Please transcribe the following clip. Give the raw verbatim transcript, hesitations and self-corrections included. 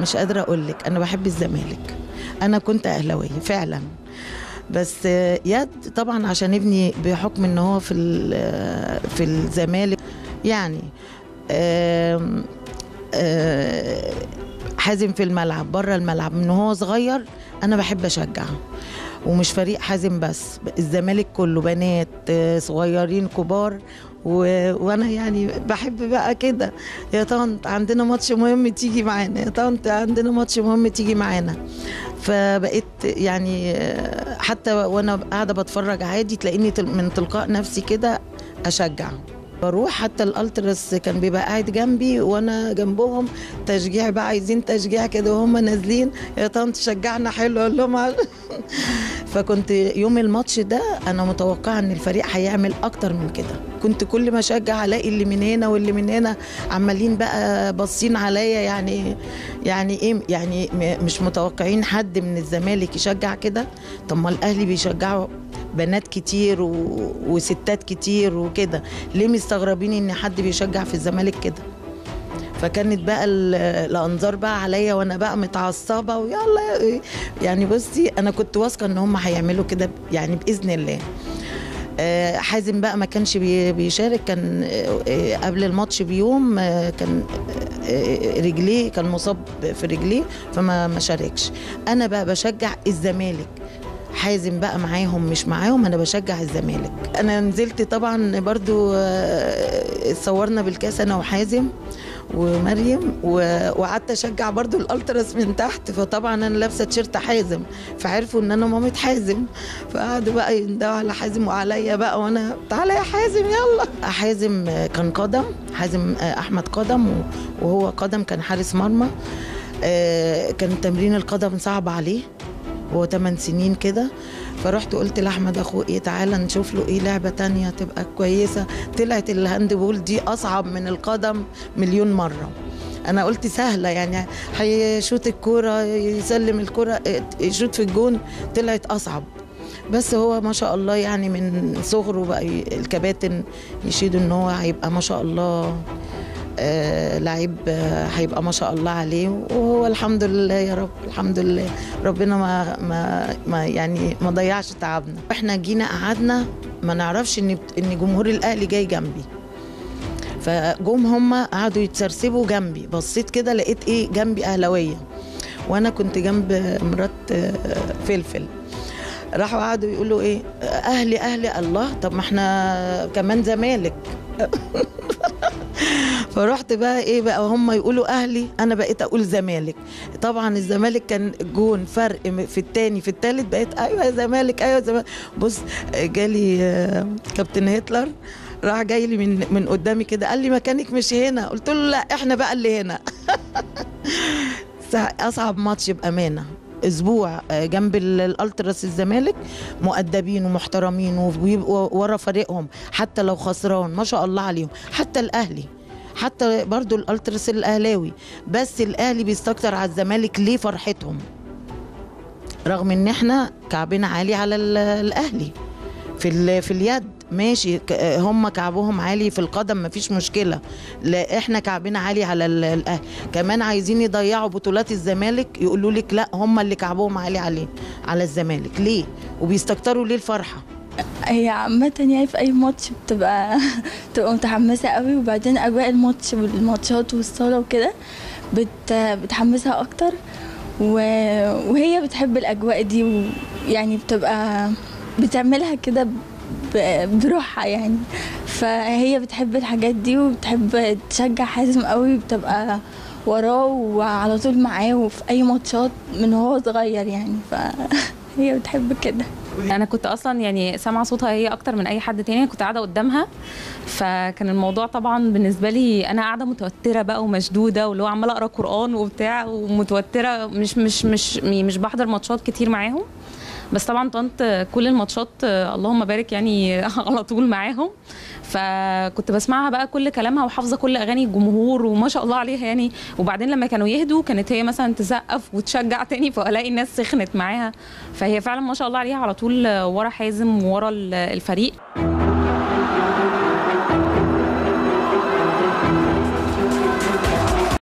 مش قادره اقول لك، انا بحب الزمالك. انا كنت اهلاويه فعلا، بس يد طبعا عشان ابني بحكم ان هو في في الزمالك يعني آم آم حازم في الملعب بره الملعب من هو صغير. انا بحب اشجعه، ومش فريق حازم بس، الزمالك كله، بنات صغيرين كبار، و... وانا يعني بحب بقى كده، يا طنط عندنا ماتش مهم تيجي معانا، يا طنط عندنا ماتش مهم تيجي معانا. فبقيت يعني حتى وانا قاعده بتفرج عادي تلاقيني من تلقاء نفسي كده اشجع. بروح حتى الالتراس كان بيبقى قاعد جنبي وانا جنبهم، تشجيع بقى، عايزين تشجيع كده وهم نازلين، يا طنط شجعنا حلو، اقول لهم فكنت يوم الماتش ده انا متوقعه ان الفريق هيعمل اكتر من كده. كنت كل ما اشجع الاقي اللي من هنا واللي من هنا عمالين بقى باصين عليا، يعني يعني ايه، يعني مش متوقعين حد من الزمالك يشجع كده. طب ما الاهلي بيشجعوا بنات كتير و... وستات كتير وكده، ليه مستغربين ان حد بيشجع في الزمالك كده؟ فكانت بقى الانظار بقى عليا وانا بقى متعصبه ويلا يعني. بصي انا كنت واثقه ان هم هيعملوا كده يعني باذن الله. حازم بقى ما كانش بيشارك، كان قبل الماتش بيوم كان رجليه، كان مصاب في رجليه فما ما شاركش. انا بقى بشجع الزمالك، حازم بقى معاهم مش معاهم، انا بشجع الزمالك. انا نزلت طبعا برضو صورنا بالكاس انا وحازم ومريم، وقعدت اشجع برضو الالتراس من تحت، فطبعا انا لابسه تيشيرت حازم فعرفوا ان انا مامة حازم، فقعدوا بقى يندهوا على حازم وعليا بقى، وانا تعالى يا حازم يلا. حازم كان قدم، حازم احمد قدم، وهو قدم كان حارس مرمى. كان تمرين القدم صعب عليه، هو ثمان سنين كده. فرحت قلت لاحمد اخوه ايه تعالى نشوف له ايه لعبه تانية تبقى كويسه. طلعت الهاند بول دي اصعب من القدم مليون مره. انا قلت سهله يعني، هيشوط الكوره يسلم الكوره يشوط في الجون، طلعت اصعب. بس هو ما شاء الله يعني من صغره بقى الكباتن يشيدوا ان هو هيبقى ما شاء الله آه لعيب، آه هيبقى ما شاء الله عليه، وهو الحمد لله يا رب، الحمد لله ربنا ما ما, ما يعني ما ضيعش تعبنا. احنا جينا قعدنا ما نعرفش ان ان جمهور الاهلي جاي جنبي، فجم هم قعدوا يتسرسبوا جنبي، بصيت كده لقيت ايه جنبي اهلاويه، وانا كنت جنب مرات آه فلفل. راحوا قعدوا يقولوا ايه اهلي اهلي، الله طب ما احنا كمان زمالك. فرحت بقى ايه بقى هم يقولوا اهلي، انا بقيت اقول زمالك. طبعا الزمالك كان جون فرق في الثاني في الثالث، بقيت ايوه يا زمالك ايوه زمالك. بص جالي كابتن هتلر راح جاي لي من من قدامي كده قال لي مكانك مش هنا، قلت له لا احنا بقى اللي هنا. اصعب ماتش بامانه، اسبوع جنب الالتراس الزمالك مؤدبين ومحترمين وبيبقوا ورا فريقهم حتى لو خسران ما شاء الله عليهم. حتى الاهلي، حتى برضو الالتراس الاهلاوي، بس الاهلي بيستكتر على الزمالك ليه؟ فرحتهم، رغم ان احنا كعبنا عالي على الاهلي في في اليد ماشي، هم كعبهم عالي في القدم مفيش مشكله، لا احنا كعبنا عالي على الاهلي. كمان عايزين يضيعوا بطولات الزمالك، يقولوا لك لا هم اللي كعبهم عالي عليه على الزمالك ليه، وبيستكتروا ليه الفرحه. هي عامة يعني في أي ماتش بتبقى بتبقى متحمسة قوي، وبعدين أجواء الماتش والماتشات والصالة وكده بت بتحمسها أكتر، وهي بتحب الأجواء دي، ويعني بتبقى بتعملها كده بروحها يعني، فهي بتحب الحاجات دي وبتحب تشجع حازم قوي، بتبقى وراه وعلى طول معاه وفي أي ماتشات من وهو صغير يعني، فهي بتحب كده. انا كنت اصلا يعني سامعه صوتها هي اكتر من اي حد تاني، كنت قاعده قدامها، فكان الموضوع طبعا بالنسبه لي انا قاعده متوتره بقى ومشدوده، واللي هو عماله اقرا قران وبتاع ومتوتره، مش مش مش مش بحضر ماتشات كتير معاهم، بس طبعا طنط كل الماتشات اللهم بارك يعني على طول معاهم، فكنت بسمعها بقى كل كلامها وحافظه كل اغاني الجمهور وما شاء الله عليها يعني. وبعدين لما كانوا يهدوا كانت هي مثلا تسقف وتشجع تاني، فالاقي الناس سخنت معاها، فهي فعلا ما شاء الله عليها على طول ورا حازم وورا الفريق.